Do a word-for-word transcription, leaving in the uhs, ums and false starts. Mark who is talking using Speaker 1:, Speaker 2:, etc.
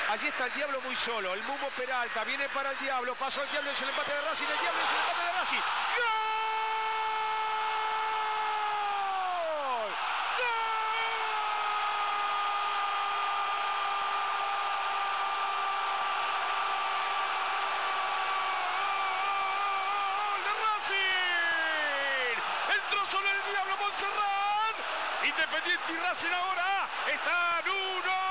Speaker 1: Allí está el Diablo muy solo. El Mumo Peralta viene para el Diablo. Pasó el Diablo, es el empate de Racing. El Diablo es el empate de Racing. ¡Gol! Solo el Diablo Montserrat. Independiente y Racing ahora están uno